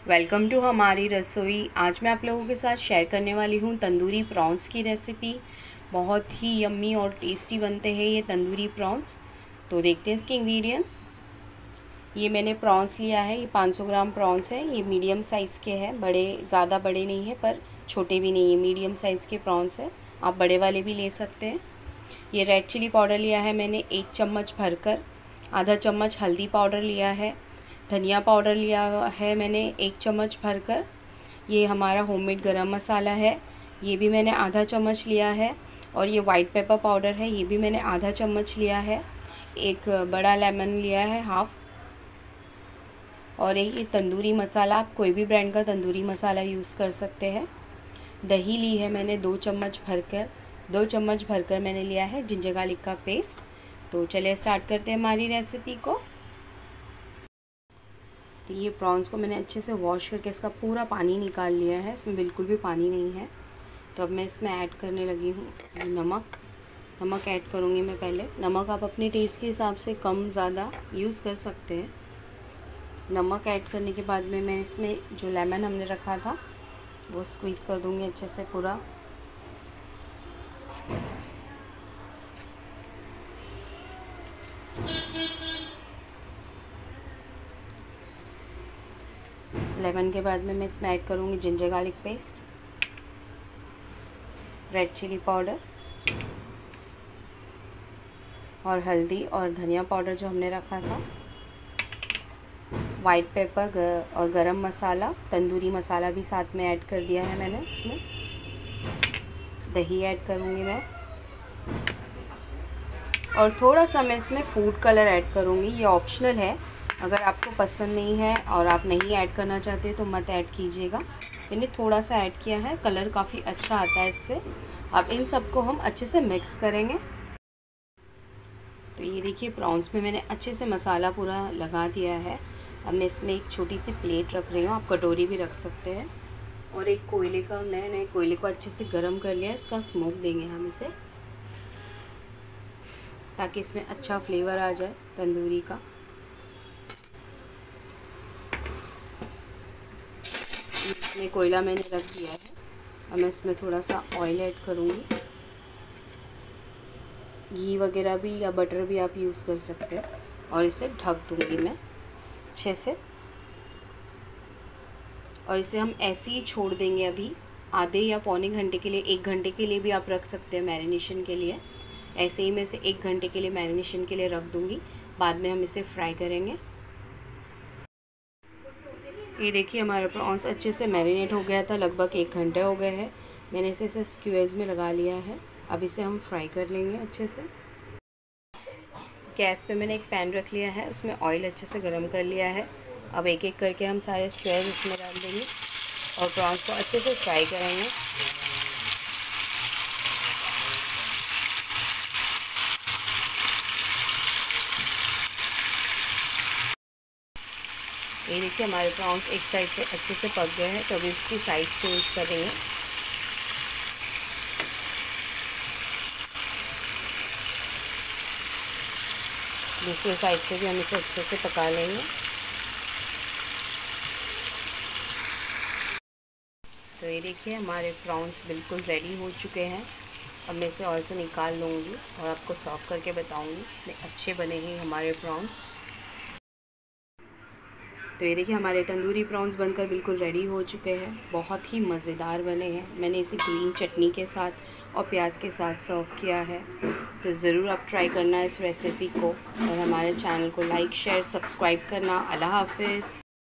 Welcome to हमारी रसोई। आज मैं आप लोगों के साथ शेयर करने वाली हूँ तंदूरी प्रॉन्स की रेसिपी। बहुत ही यम्मी और टेस्टी बनते हैं ये तंदूरी प्रॉन्स। तो देखते हैं इसके इंग्रेडिएंट्स। ये मैंने प्रॉन्स लिया है, ये 500 ग्राम प्रॉन्स है। ये मीडियम साइज़ के हैं, ज़्यादा बड़े नहीं है पर छोटे भी नहीं है, मीडियम साइज़ के प्रॉन्स है। आप बड़े वाले भी ले सकते हैं। ये रेड चिली पाउडर लिया है मैंने 1 चम्मच भरकर। आधा चम्मच हल्दी पाउडर लिया है। धनिया पाउडर लिया है मैंने 1 चम्मच भरकर। ये हमारा होममेड गरम मसाला है, ये भी मैंने आधा चम्मच लिया है। और ये वाइट पेपर पाउडर है, ये भी मैंने आधा चम्मच लिया है। एक बड़ा लेमन लिया है हाफ़। और ये तंदूरी मसाला, आप कोई भी ब्रांड का तंदूरी मसाला यूज़ कर सकते हैं। दही ली है मैंने 2 चम्मच भरकर मैंने लिया है जिंजर गार्लिक का पेस्ट। तो चलिए स्टार्ट करते हैं हमारी रेसिपी को। तो ये प्रॉन्स को मैंने अच्छे से वॉश करके इसका पूरा पानी निकाल लिया है, इसमें बिल्कुल भी पानी नहीं है। तो अब मैं इसमें ऐड करने लगी हूँ नमक ऐड करूँगी मैं पहले। नमक आप अपने टेस्ट के हिसाब से कम ज़्यादा यूज़ कर सकते हैं। नमक ऐड करने के बाद में मैं इसमें जो लेमन हमने रखा था वो स्क्वीज़ कर दूँगी अच्छे से पूरा। लेमन के बाद में मैं इसमें ऐड करूँगी ginger garlic paste, red chilli powder और हल्दी और धनिया पाउडर जो हमने रखा था, वाइट पेपर और गरम मसाला, तंदूरी मसाला भी साथ में ऐड कर दिया है मैंने इसमें। दही ऐड करूँगी मैं और थोड़ा सा मैं इसमें फूड कलर ऐड करूँगी। ये ऑप्शनल है, अगर आपको पसंद नहीं है और आप नहीं ऐड करना चाहते तो मत ऐड कीजिएगा। मैंने थोड़ा सा ऐड किया है, कलर काफ़ी अच्छा आता है इससे। अब इन सबको हम अच्छे से मिक्स करेंगे। तो ये देखिए प्रॉन्स में मैंने अच्छे से मसाला पूरा लगा दिया है। अब मैं इसमें एक छोटी सी प्लेट रख रही हूँ, आप कटोरी भी रख सकते हैं। और एक कोयले का, नए कोयले को अच्छे से गर्म कर लिया, इसका स्मोक देंगे हम इसे, ताकि इसमें अच्छा फ्लेवर आ जाए तंदूरी का। इसमें कोयला मैंने रख दिया है। अब मैं इसमें थोड़ा सा ऑयल ऐड करूँगी। घी वगैरह भी या बटर भी आप यूज़ कर सकते हैं। और इसे ढक दूँगी मैं अच्छे से। और इसे हम ऐसे ही छोड़ देंगे अभी आधे या पौने घंटे के लिए, 1 घंटे के लिए भी आप रख सकते हैं मैरिनेशन के लिए। ऐसे ही मैं इसे 1 घंटे के लिए मैरिनेशन के लिए रख दूँगी। बाद में हम इसे फ्राई करेंगे। ये देखिए हमारा प्रॉन्स अच्छे से मैरिनेट हो गया था, लगभग 1 घंटे हो गए हैं। मैंने इसे स्क्यूज़ में लगा लिया है। अब इसे हम फ्राई कर लेंगे अच्छे से। गैस पे मैंने एक पैन रख लिया है, उसमें ऑयल अच्छे से गर्म कर लिया है। अब एक एक करके हम सारे स्क्वेयर इसमें डाल देंगे और प्रॉन्स को अच्छे से फ्राई करेंगे। ये देखिए हमारे प्रॉन्स एक साइड से अच्छे से पक गए हैं, तो अभी इसकी साइड चेंज करेंगे। दूसरी साइड से भी हम इसे अच्छे से पका लेंगे। तो ये देखिए हमारे प्रॉन्स बिल्कुल रेडी हो चुके हैं। अब मैं इसे ऑयल से निकाल लूँगी और आपको सर्व करके बताऊँगी कितने अच्छे बने हैं हमारे प्रॉन्स। तो ये देखिए हमारे तंदूरी प्रॉन्स बनकर बिल्कुल रेडी हो चुके हैं। बहुत ही मज़ेदार बने हैं। मैंने इसे ग्रीन चटनी के साथ और प्याज के साथ सर्व किया है। तो ज़रूर आप ट्राई करना इस रेसिपी को और हमारे चैनल को लाइक शेयर सब्सक्राइब करना। अल्लाह हाफ़िज़।